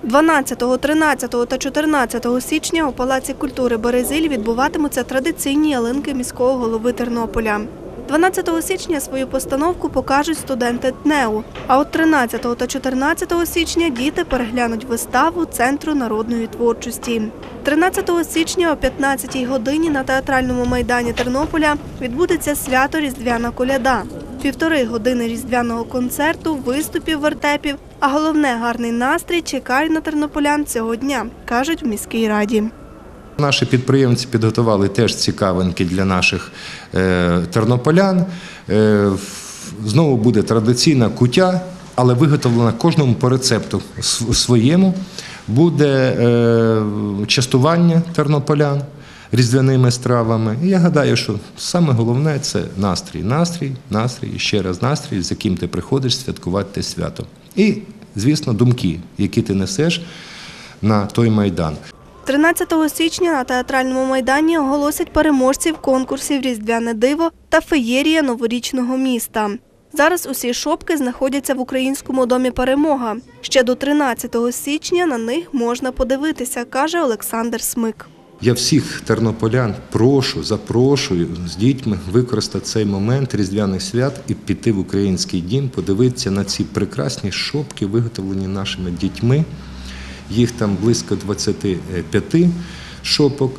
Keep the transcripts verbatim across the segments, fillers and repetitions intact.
дванадцятого, тринадцятого та чотирнадцятого січня у Палаці культури «Березіль» відбуватимуться традиційні ялинки міського голови Тернополя. дванадцятого січня свою постановку покажуть студенти ТНЕУ, а от тринадцятого та чотирнадцятого січня діти переглянуть виставу Центру народної творчості. тринадцятого січня о п'ятнадцятій годині на театральному майдані Тернополя відбудеться свято «Різдвяна коляда». Півтори години різдвяного концерту, виступів, вертепів, а головне – гарний настрій чекає на тернополян цього дня, кажуть в міській раді. Наші підприємці підготували теж цікавинки для наших е, тернополян. Е, знову буде традиційна куття, але виготовлена кожному по рецепту своєму. Буде е, частування тернополян різдвяними стравами. І я гадаю, що саме головне – це настрій. Настрій, настрій, і ще раз настрій, з яким ти приходиш святкувати те свято. І, звісно, думки, які ти несеш на той майдан. тринадцятого січня на театральному майдані оголосять переможців конкурсів «Різдвяне диво» та «Феєрія новорічного міста». Зараз усі шопки знаходяться в Українському домі «Перемога». Ще до тринадцятого січня на них можна подивитися, каже Олександр Смик. Я всіх тернополян прошу, запрошую з дітьми використати цей момент різдвяних свят і піти в Український дім, подивитися на ці прекрасні шопки, виготовлені нашими дітьми. Їх там близько двадцяти п'яти шопок,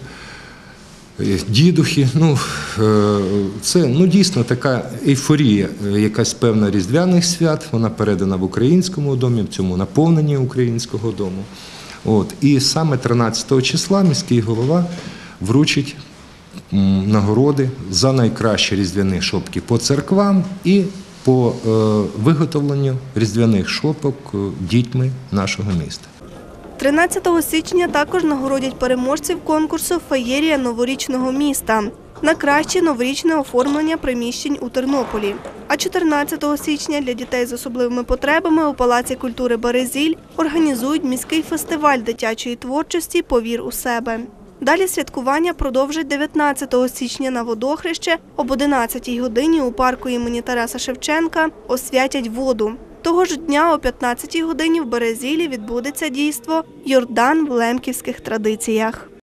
дідухи. Ну, це ну, дійсно така ейфорія, якась певна різдвяних свят. Вона передана в Українському домі, в цьому наповненні Українського дому. От. І саме тринадцятого числа міський голова вручить нагороди за найкращі різдвяні шопки по церквам і по е, виготовленню різдвяних шопок дітьми нашого міста. тринадцятого січня також нагородять переможців конкурсу «Феєрія новорічного міста» на краще новорічне оформлення приміщень у Тернополі. А чотирнадцятого січня для дітей з особливими потребами у Палаці культури «Березіль» організують міський фестиваль дитячої творчості «Повір у себе». Далі святкування продовжать дев'ятнадцятого січня на Водохреще, об одинадцятій годині у парку імені Тараса Шевченка освятять воду. Того ж дня о п'ятнадцятій годині в Березілі відбудеться дійство «Йордан в лемківських традиціях».